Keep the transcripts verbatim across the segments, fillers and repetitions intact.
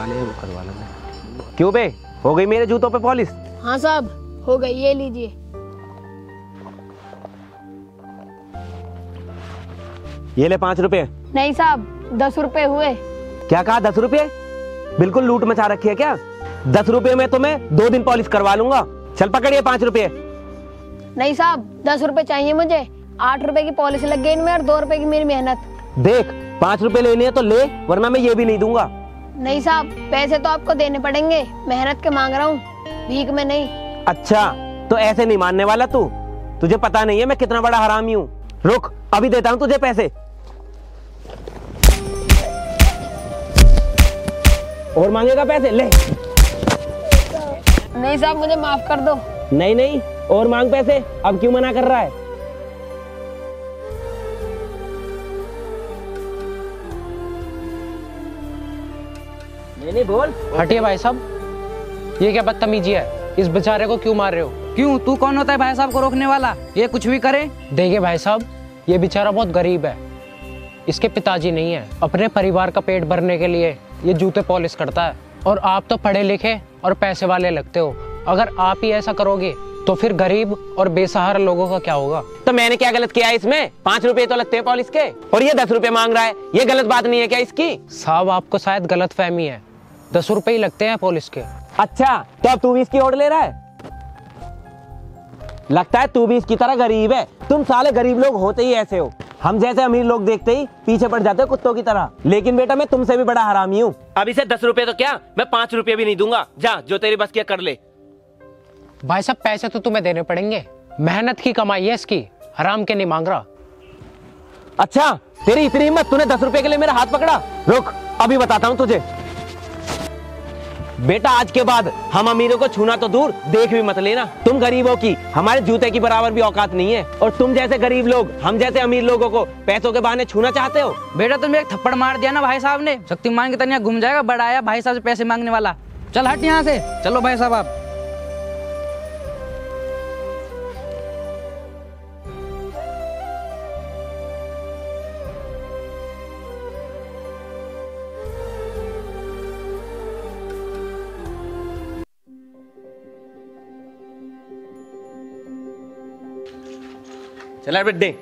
ले वो करवा लेना। क्यों बे, हो गई मेरे जूतों पे पॉलिश? हाँ साहब हो गई, ये लीजिए। ये ले पाँच रुपए। नहीं साहब दस रुपए हुए। क्या कहा, दस रुपए? बिल्कुल लूट मचा रखी है क्या? दस रुपए में तुम्हें दो दिन पॉलिश करवा लूंगा। चल पकड़िए पाँच रुपए। नहीं साहब दस रुपए चाहिए मुझे, आठ रुपए की पॉलिश लग गई इनमें और दो रुपए की मेरी मेहनत। देख पाँच रुपए लेने हैं तो ले, वरना मैं ये भी नहीं दूंगा। नहीं साहब पैसे तो आपको देने पड़ेंगे, मेहनत के मांग रहा हूँ, भीख में नहीं। अच्छा तो ऐसे नहीं मानने वाला तू? तुझे पता नहीं है मैं कितना बड़ा हरामी हूँ। रुक अभी देता हूँ तुझे पैसे। और मांगेगा पैसे? ले। नहीं साहब मुझे माफ कर दो। नहीं नहीं और मांग पैसे। अब क्यों मना कर रहा है? नहीं नहीं बोल। हटिए भाई साहब, ये क्या बदतमीजी है? इस बेचारे को क्यों मार रहे हो? क्यों, तू कौन होता है भाई साहब को रोकने वाला? ये कुछ भी करे। देखिए भाई साहब, ये बेचारा बहुत गरीब है, इसके पिताजी नहीं है। अपने परिवार का पेट भरने के लिए ये जूते पॉलिश करता है, और आप तो पढ़े लिखे और पैसे वाले लगते हो। अगर आप ही ऐसा करोगे तो फिर गरीब और बेसहारा लोगों का क्या होगा? तो मैंने क्या गलत किया इसमें? पाँच रुपए तो लगते हैं पॉलिश के, और ये दस रुपए मांग रहा है। ये गलत बात नहीं है क्या इसकी? साहब आपको शायद गलत फहमी है, दस रुपए ही लगते हैं पॉलिश के। अच्छा तो अब तू भी इसकी ओर ले रहा है? लगता है तू भी इसकी तरह गरीब है। तुम साले गरीब लोग होते ही ऐसे हो, हम जैसे अमीर लोग देखते ही पीछे पड़ जाते हो कुत्तों की तरह। लेकिन बेटा मैं तुमसे भी बड़ा हरामी हूँ। अब इसे दस रुपए तो क्या, मैं पाँच रुपए भी नहीं दूंगा। जा जो तेरी बस की कर ले। भाई साहब पैसे तो तुम्हें देने पड़ेंगे, मेहनत की कमाई है इसकी, हराम के नहीं मांग रहा। अच्छा तेरी इतनी हिम्मत, तूने दस रुपए के लिए मेरा हाथ पकड़ा? रुक अभी बताता हूँ तुझे। बेटा आज के बाद हम अमीरों को छूना तो दूर, देख भी मत लेना। तुम गरीबों की हमारे जूते की बराबर भी औकात नहीं है, और तुम जैसे गरीब लोग हम जैसे अमीर लोगों को पैसों के बहाने छूना चाहते हो। बेटा तुम्हें एक थप्पड़ मार दिया ना भाई साहब ने, शक्तिमान की तरह घूम जाएगा। बड़ा आया भाई साहब से पैसे मांगने वाला। चल हट यहाँ से, चलो भाई साहब आप। चला बेटे।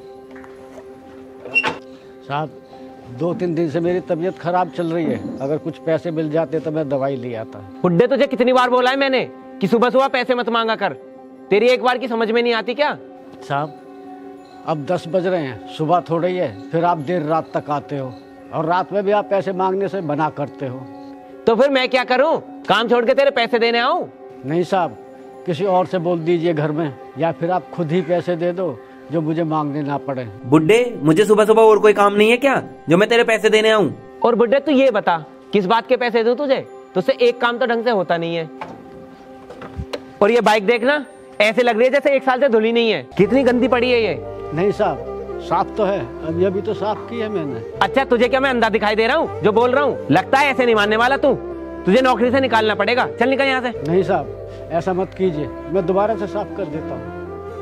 साहब दो तीन दिन से मेरी तबीयत खराब चल रही है, अगर कुछ पैसे मिल जाते तो मैं दवाई ले आता। बुड्ढे तुझे कितनी बार बोला है मैंने कि सुबह सुबह पैसे मत मांगा कर? तेरी एक बार की समझ में नहीं आती क्या? साहब अब दस बज रहे हैं, सुबह थोड़ा ही है, फिर आप देर रात तक आते हो, और रात में भी आप पैसे मांगने से मना करते हो। तो फिर मैं क्या करूं? काम छोड़ के तेरे पैसे देने आऊं? नहीं साहब, किसी और से बोल दीजिए घर में, या फिर आप खुद ही पैसे दे दो जो मुझे मांगने ना पड़े। बुड्ढे मुझे सुबह सुबह और कोई काम नहीं है क्या जो मैं तेरे पैसे देने आऊं? और बुड्ढे तू ये बता किस बात के पैसे दूं तुझे? तुझसे एक काम तो ढंग से होता नहीं है। और ये बाइक देखना, ऐसे लग रही है जैसे एक साल से धुली नहीं है। कितनी गंदी पड़ी है ये। नहीं साहब साफ तो है, अभी अभी तो साफ की है मैंने। अच्छा तुझे क्या मैं अंधा दिखाई दे रहा हूँ जो बोल रहा हूँ? लगता है ऐसे नहीं मानने वाला तू। तुझे नौकरी से निकालना पड़ेगा, चल निकल यहाँ से। नहीं साहब ऐसा मत कीजिए, मैं दोबारा से साफ कर देता हूँ।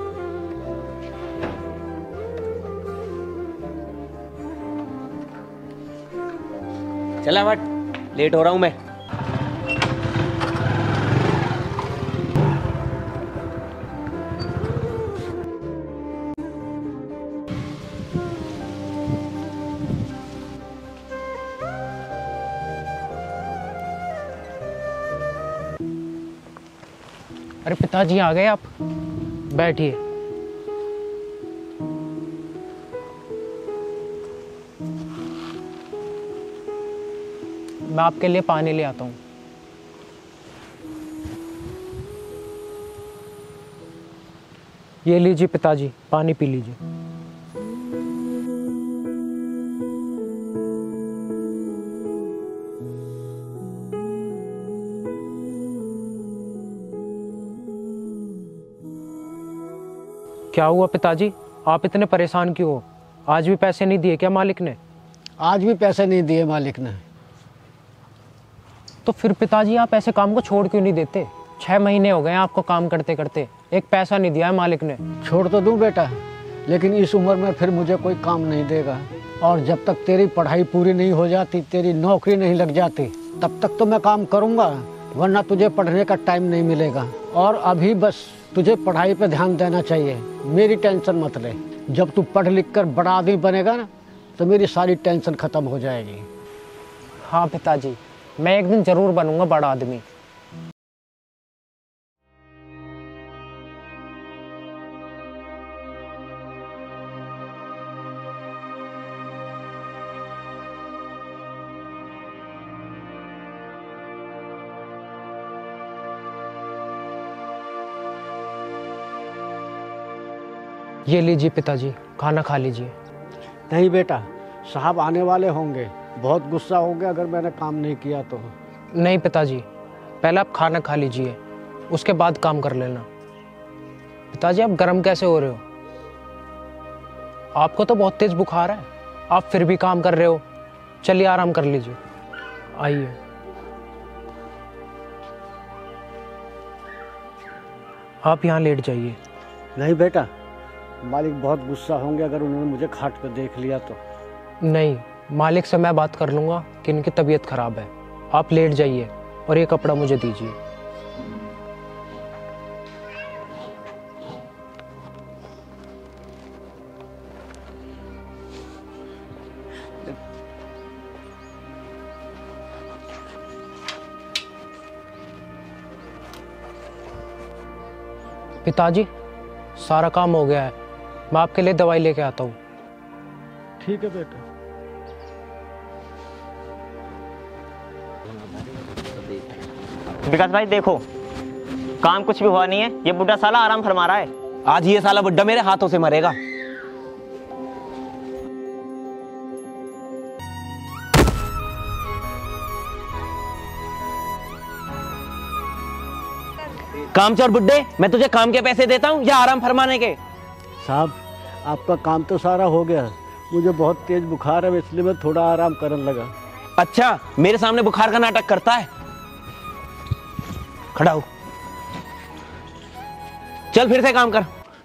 चला बट, लेट हो रहा हूं मैं। अरे पिताजी आ गए आप, बैठिए। मैं आपके लिए पानी ले आता हूँ। ये लीजिए पिताजी, पानी पी लीजिए। क्या हुआ पिताजी, आप इतने परेशान क्यों हो? आज भी पैसे नहीं दिए क्या मालिक ने? आज भी पैसे नहीं दिए मालिक ने। तो फिर पिताजी आप ऐसे काम को छोड़ क्यों नहीं देते? छह महीने हो गए आपको काम करते करते, एक पैसा नहीं दिया है मालिक ने। छोड़ तो दूं बेटा, लेकिन इस उम्र में फिर मुझे कोई काम नहीं देगा, और जब तक तेरी पढ़ाई पूरी नहीं हो जाती, तेरी नौकरी नहीं लग जाती, तब तक तो मैं काम करूँगा, वरना तुझे पढ़ने का टाइम नहीं मिलेगा। और अभी बस तुझे पढ़ाई पे ध्यान देना चाहिए, मेरी टेंशन मत ले। जब तू पढ़ लिख कर बड़ा आदमी बनेगा ना, तो मेरी सारी टेंशन खत्म हो जाएगी। हाँ पिताजी, मैं एक दिन जरूर बनूंगा बड़ा आदमी। ये लीजिए पिताजी, खाना खा लीजिए। नहीं बेटा, साहब आने वाले होंगे, बहुत गुस्सा होंगे अगर मैंने काम नहीं किया तो। नहीं पिताजी, पहले आप खाना खा लीजिए, उसके बाद काम कर लेना। पिताजी आप गर्म कैसे हो रहे हो? आपको तो बहुत तेज बुखार है, आप फिर भी काम कर रहे हो। चलिए आराम कर लीजिए, आइए। आप यहाँ लेट जाइए। नहीं बेटा, मालिक बहुत गुस्सा होंगे अगर उन्होंने मुझे खाट पे देख लिया तो। नहीं, मालिक से मैं बात कर लूँगा कि इनकी तबीयत खराब है। आप लेट जाइए और ये कपड़ा मुझे दीजिए। पिताजी सारा काम हो गया है, मैं आपके लिए दवाई लेके आता हूँ। ठीक है बेटा। विकास भाई देखो, काम कुछ भी हुआ नहीं है, ये बुढ़ा साला आराम फरमा रहा है। आज ये साला बुड्ढा मेरे हाथों से मरेगा। कामचोर बुड्ढे, मैं तुझे काम के पैसे देता हूँ या आराम फरमाने के? साहब आपका काम तो सारा हो गया, मुझे बहुत तेज बुखार है, इसलिए मैं थोड़ा आराम करने लगा। अच्छा, मेरे सामने बुखार का नाटक करता है? खड़ा हो, चल फिर से काम कर।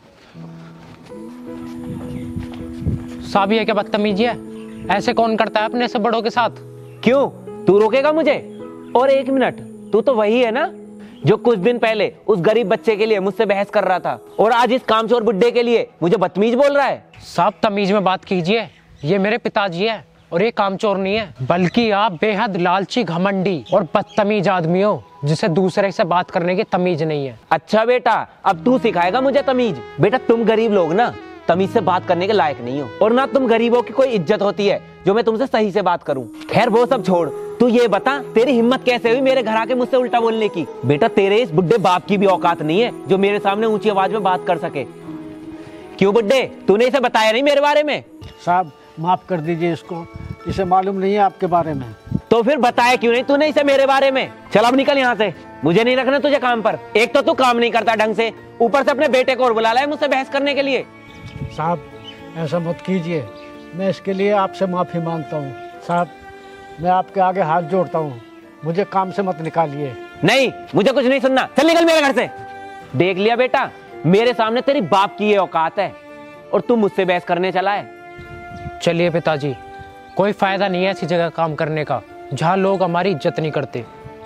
साहब ये क्या बदतमीजी है? ऐसे कौन करता है अपने से बड़ों के साथ? क्यों, तू रोकेगा मुझे? और एक मिनट, तू तो वही है ना जो कुछ दिन पहले उस गरीब बच्चे के लिए मुझसे बहस कर रहा था, और आज इस कामचोर बुड्ढे के लिए मुझे बदतमीज बोल रहा है? साहब तमीज में बात कीजिए, ये मेरे पिताजी है और ये कामचोर नहीं है, बल्कि आप बेहद लालची, घमंडी और बदतमीज आदमी हो जिसे दूसरे से बात करने की तमीज नहीं है। अच्छा बेटा, अब तू सिखाएगा मुझे तमीज? बेटा तुम गरीब लोग ना तमीज से बात करने के लायक नहीं हो, और ना तुम गरीबों की कोई इज्जत होती है जो मैं तुमसे सही से बात करूं। खैर वो सब छोड़, तू ये बता तेरी हिम्मत कैसे हुई मेरे घर आके मुझसे उल्टा बोलने की? बेटा तेरे इस बुड्ढे बाप की भी औकात नहीं है जो मेरे सामने ऊंची आवाज में बात कर सके। क्यों बुड्ढे, तूने इसे बताया नहीं मेरे बारे में? साहब माफ कर दीजिए इसको, इसे मालूम नहीं है आपके बारे में। तो फिर बताया क्यों नहीं तूने इसे मेरे बारे में? चल अब निकल यहाँ से, मुझे नहीं रखना तुझे काम पर। एक तो तू काम नहीं करता ढंग से, ऊपर से अपने बेटे को और बुला लाया मुझसे बहस करने के लिए। साहब ऐसा मत कीजिए, मैं इसके लिए आपसे माफ़ी मांगता हूँ। साहब मैं आपके आगे हाथ जोड़ता हूँ, मुझे काम से मत निकालिए। नहीं, मुझे कुछ नहीं सुनना, चल निकल मेरे घर से। देख लिया बेटा, मेरे सामने तेरी बाप की ये औकात है और तू मुझसे बहस करने चला है। चलिए पिताजी, कोई फायदा नहीं है ऐसी जगह काम करने का जहाँ लोग हमारी इज्जत नहीं करते।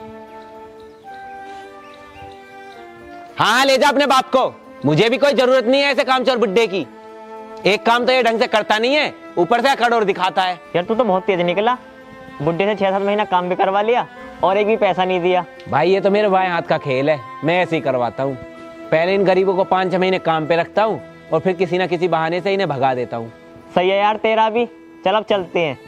हाँ ले जा अपने बाप को, मुझे भी कोई जरूरत नहीं है ऐसे कामचोर बुड्ढे की। एक काम तो ये ढंग से करता नहीं है, ऊपर से अकड़ और दिखाता है। यार तू तो बहुत तेज निकला, बुड्ढे से छह सात महीना काम भी करवा लिया और एक भी पैसा नहीं दिया। भाई ये तो मेरे बाएं हाथ का खेल है, मैं ऐसे ही करवाता हूँ। पहले इन गरीबों को पाँच छह महीने काम पे रखता हूँ और फिर किसी ना किसी बहाने से इन्हें भगा देता हूँ। सही है यार तेरा भी, चल अब चलते हैं।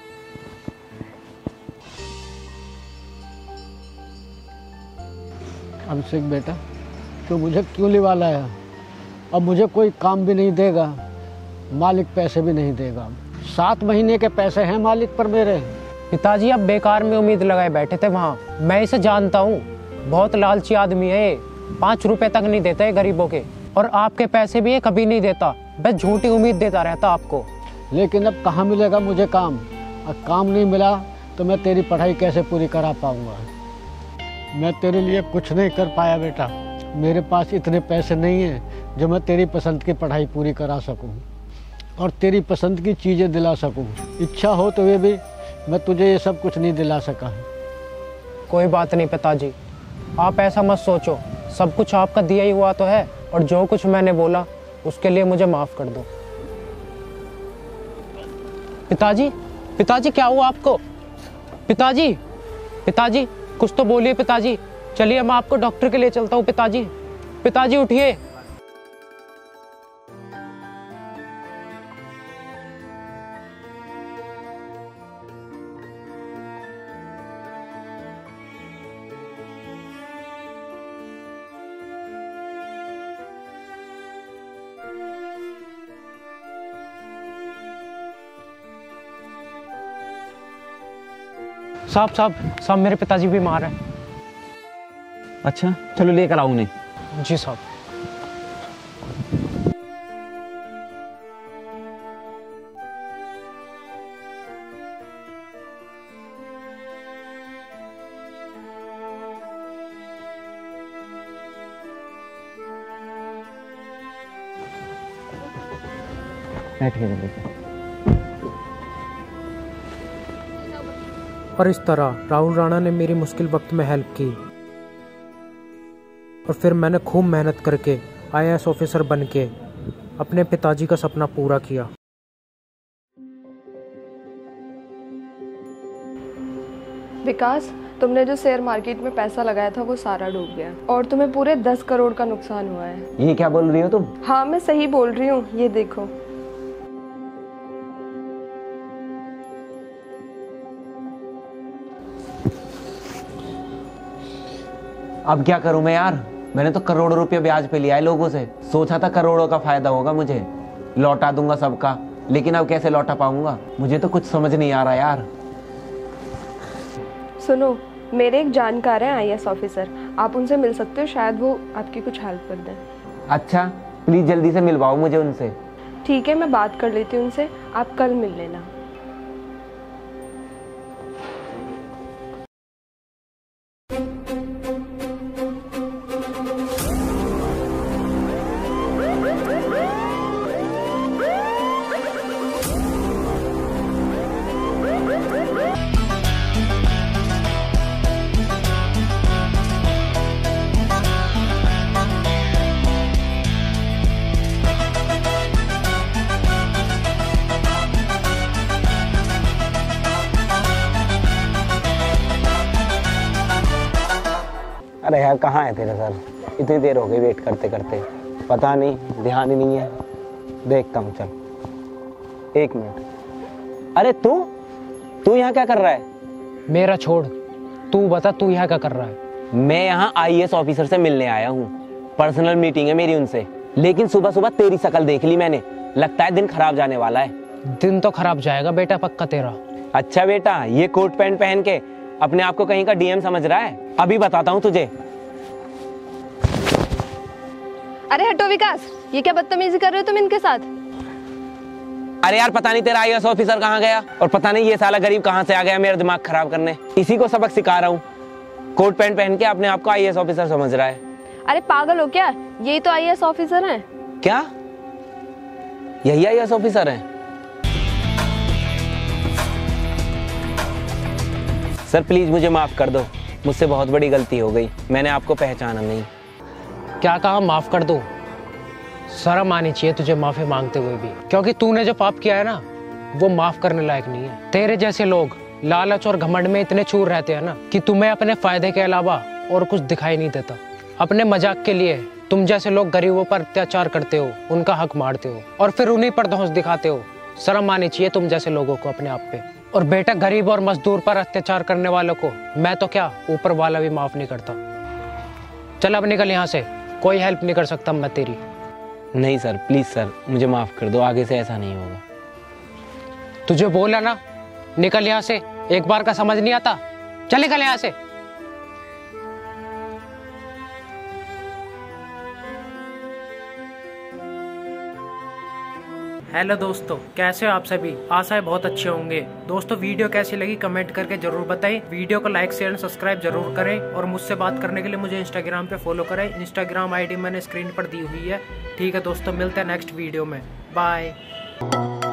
अभिषेक बेटा, तो मुझे क्यों लिवा लाया? अब मुझे कोई काम भी नहीं देगा, मालिक पैसे भी नहीं देगा। सात महीने के पैसे हैं मालिक पर मेरे। पिताजी आप बेकार में उम्मीद लगाए बैठे थे वहाँ, मैं इसे जानता हूँ, बहुत लालची आदमी है ये। पाँच रुपए तक नहीं देता है गरीबों के, और आपके पैसे भी ये कभी नहीं देता, बस झूठी उम्मीद देता रहता आपको। लेकिन अब कहाँ मिलेगा मुझे काम? अब काम नहीं मिला तो मैं तेरी पढ़ाई कैसे पूरी करा पाऊँगा? मैं तेरे लिए कुछ नहीं कर पाया बेटा, मेरे पास इतने पैसे नहीं हैं जो मैं तेरी पसंद की पढ़ाई पूरी करा सकूं और तेरी पसंद की चीज़ें दिला सकूं। इच्छा हो तो ये भी मैं तुझे ये सब कुछ नहीं दिला सका। कोई बात नहीं पिताजी, आप ऐसा मत सोचो, सब कुछ आपका दिया ही हुआ तो है, और जो कुछ मैंने बोला उसके लिए मुझे माफ कर दो। पिताजी, पिताजी क्या हुआ आपको? पिताजी, पिताजी कुछ तो बोलिए पिताजी। चलिए मैं आपको डॉक्टर के लिए चलता हूँ पिताजी। पिताजी उठिए। साहब साहब साहब मेरे पिताजी बीमार हैं। अच्छा चलो लेकर आओ उन्हें। जी साहब। बैठिए। और इस तरह राहुल राणा ने मेरी मुश्किल वक्त में हेल्प की, और फिर मैंने खूब मेहनत करके आई ए एस ऑफिसर बन के अपने पिताजी का सपना पूरा किया। विकास, तुमने जो शेयर मार्केट में पैसा लगाया था वो सारा डूब गया और तुम्हें पूरे दस करोड़ का नुकसान हुआ है। ये क्या बोल रही हो तुम? हाँ मैं सही बोल रही हूँ, ये देखो। अब क्या करूं मैं यार, मैंने तो करोड़ों रुपए ब्याज पे लिया है लोगों से, सोचा था करोड़ों का फायदा होगा, मुझे लौटा दूंगा सबका, लेकिन अब कैसे लौटा पाऊंगा, मुझे तो कुछ समझ नहीं आ रहा यार। सुनो, मेरे एक जानकार हैं आई ए एस ऑफिसर, आप उनसे मिल सकते हो, शायद वो आपकी कुछ हेल्प कर दें। अच्छा प्लीज जल्दी से मिलवाओ मुझे उनसे। ठीक है, मैं बात कर लेती हूँ उनसे, आप कल मिल लेना। अरे यार कहाँ है तेरा सर, इतनी देर हो गई वेट करते करते, पता नहीं, ध्यान ही नहीं है। देखता हूँ, चल एक मिनट। अरे तू तू यहाँ क्या कर रहा है? मेरा छोड़, तू बता तू यहाँ क्या कर रहा है? मैं यहाँ आई ए एस ऑफिसर से मिलने आया हूँ, पर्सनल मीटिंग है मेरी उनसे, लेकिन सुबह सुबह तेरी शक्ल देख ली मैंने, लगता है दिन खराब जाने वाला है। दिन तो खराब जाएगा बेटा पक्का तेरा। अच्छा बेटा, ये कोट पैंट पहन के अपने आप को कहीं का डी एम समझ रहा है? अभी बताता हूँ तुझे। अरे हटो विकास, ये क्या बदतमीजी कर रहे हो तुम इनके साथ? अरे यार पता नहीं तेरा आई ए एस ऑफिसर कहाँ गया, और पता नहीं ये साला गरीब कहाँ से आ गया मेरा दिमाग खराब करने, इसी को सबक सिखा रहा हूँ। कोट पैंट पहन के अपने आप को आई ए एस ऑफिसर समझ रहा है। अरे पागल हो क्या, यही तो आई ए एस ऑफिसर हैं। क्या यही आई ए एस ऑफिसर हैं? सर प्लीज मुझे माफ कर दो, मुझसे बहुत बड़ी गलती हो गई, मैंने आपको पहचाना नहीं। क्या कहा माफ कर दो? शर्म आनी चाहिए तुझे माफी मांगते हुए भी, क्योंकि तूने जो पाप किया है ना वो माफ करने लायक नहीं है। तेरे जैसे लोग लालच और घमंड में इतने चूर रहते हैं ना कि तुम्हें अपने फायदे के अलावा और कुछ दिखाई नहीं देता। अपने मजाक के लिए तुम जैसे लोग गरीबों पर अत्याचार करते हो, उनका हक मारते हो और फिर उन्हीं पर धौंस दिखाते हो। शर्म आनी चाहिए तुम जैसे लोगों को अपने आप पे। और बेटा गरीब और मजदूर पर अत्याचार करने वालों को मैं तो क्या ऊपर वाला भी माफ नहीं करता। चल अब निकल यहाँ से, कोई हेल्प नहीं कर सकता मैं तेरी। नहीं सर प्लीज सर, मुझे माफ कर दो, आगे से ऐसा नहीं होगा। तुझे बोला ना निकल यहाँ से, एक बार का समझ नहीं आता? चल निकल यहाँ से। हेलो दोस्तों, कैसे हो आप सभी? आशा है बहुत अच्छे होंगे। दोस्तों वीडियो कैसी लगी कमेंट करके जरूर बताएं। वीडियो को लाइक शेयर सब्सक्राइब जरूर करें, और मुझसे बात करने के लिए मुझे इंस्टाग्राम पे फॉलो करें। इंस्टाग्राम आईडी मैंने स्क्रीन पर दी हुई है। ठीक है दोस्तों, मिलते हैं नेक्स्ट वीडियो में। बाय।